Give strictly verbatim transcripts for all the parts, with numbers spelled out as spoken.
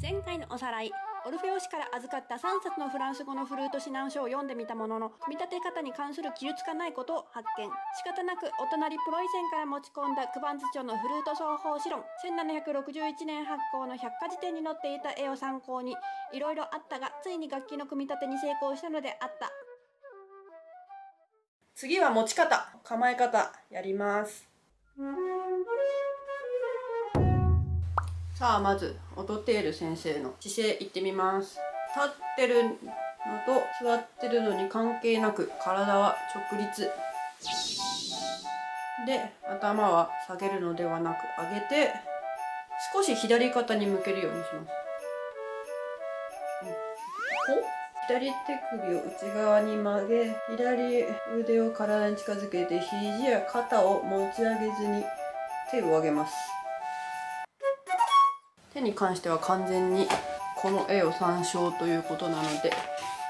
前回のおさらい、オルフェオ氏から預かったさんさつのフランス語のフルート指南書を読んでみたものの、組み立て方に関する記述がないことを発見。仕方なくお隣プロイセンから持ち込んだクバンツ著のフルート奏法史論、せんななひゃくろくじゅういちねん発行の百科事典に載っていた絵を参考に、いろいろあったが、ついに楽器の組み立てに成功したのであった。次は持ち方、構え方、やります。さあまずオトテール先生の姿勢いってみます。立ってるのと座ってるのに関係なく体は直立で、頭は下げるのではなく上げて、少し左肩に向けるようにします。左手首を内側に曲げ、左腕を体に近づけて、肘や肩を持ち上げずに手を上げます。手に関しては完全にこの絵を参照ということなので、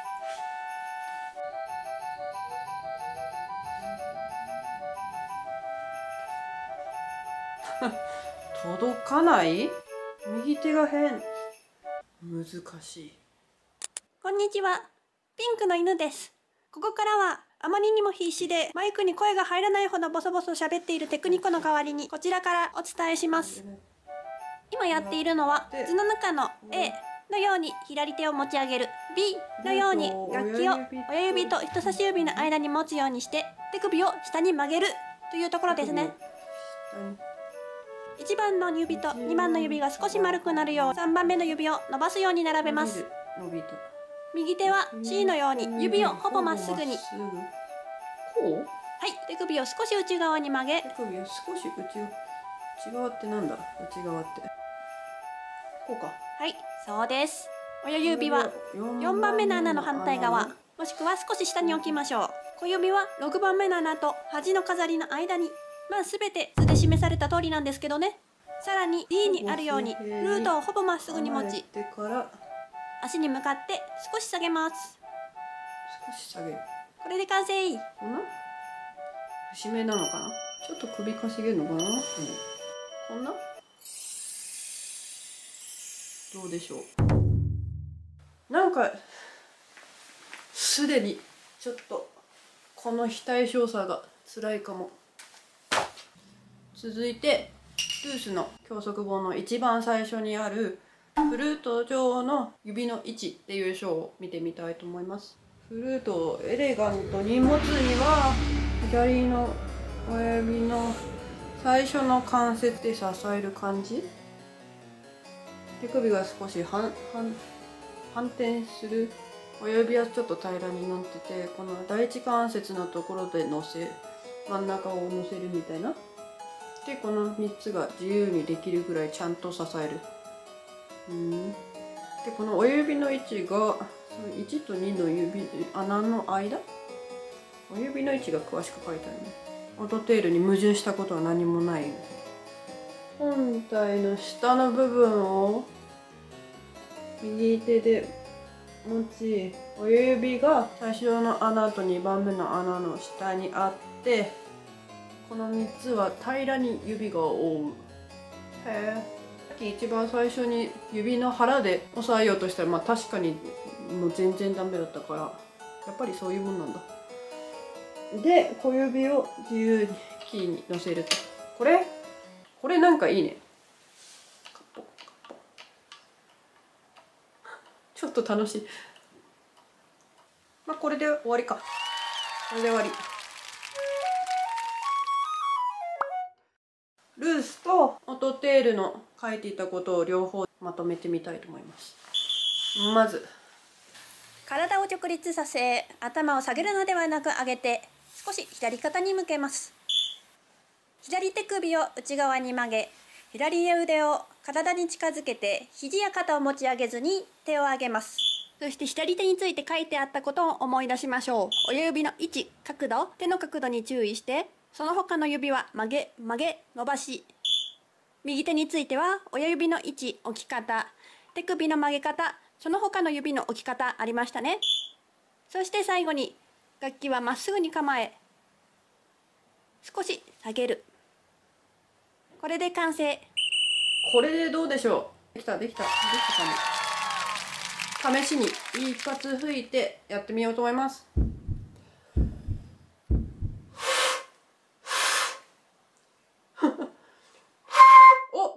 届かない？右手が変。難しい。こんにちは。ピンクの犬です。ここからはあまりにも必死でマイクに声が入らないほどボソボソ喋っているテクニコの代わりにこちらからお伝えします。今やっているのは図の中の A のように左手を持ち上げる、 B のように楽器を親指と人差し指の間に持つようにして手首を下に曲げるというところですね。いちばんの指とにばんの指が少し丸くなるようさんばんめの指を伸ばすように並べます。右手は シー のように指をほぼまっすぐに、こう？はい、手首を少し内側に曲げ、手首を少し内内側ってなんだ？内側ってこうか。はい、そうです。親指はよんばんめの穴の反対側、もしくは少し下に置きましょう。小指はろくばんめの穴と端の飾りの間に。まあ全て図で示された通りなんですけどね。さらに D にあるようにルートをほぼまっすぐに持ち、足に向かって少し下げます。少し下げる。これで完成。こんな節目なのかな。ちょっと首かしげるのかな、うん、こんなどうでしょう。なんかすでにちょっとこの非対称さが辛いかも。続いてルースの教則本の一番最初にあるフルート上の指の位置っていう章を見てみたいと思います。フルートをエレガントに持つには左の親指の最初の関節で支える感じ、手首が少し反反反転する、親指はちょっと平らになってて、この第一関節のところで乗せ、真ん中を乗せるみたいな。でこのみっつが自由にできるぐらいちゃんと支える。うんでこの親指の位置がいちとにの指穴の間、親指の位置が詳しく書いてあるね。オトテールに矛盾したことは何もない。本体の下の部分を右手で持ち、親指が最初の穴とにばんめの穴の下にあって、このみっつは平らに指が覆う。へえ。さっき一番最初に指の腹で押さえようとしたら、まあ確かにもう全然ダメだったから、やっぱりそういうもんなんだ。で小指を自由にキーに乗せると、これこれなんかいいね。ちょっと楽しい。まあこれで終わりか。これで終わり。ルースとオトテールの書いていたことを両方まとめてみたいと思います。まず体を直立させ、頭を下げるのではなく上げて少し左肩に向けます。左手首を内側に曲げ、左腕を体に近づけて肘や肩を持ち上げずに手を上げます。そして左手について書いてあったことを思い出しましょう。親指の位置、角度、手の角度に注意して、その他の指は曲げ、曲げ、伸ばし。右手については親指の位置、置き方、手首の曲げ方、その他の指の置き方ありましたね。そして最後に楽器はまっすぐに構え、少し下げる。これで完成。これでどうでしょできたできたできたかも。試しに一発吹いてやってみようと思います。お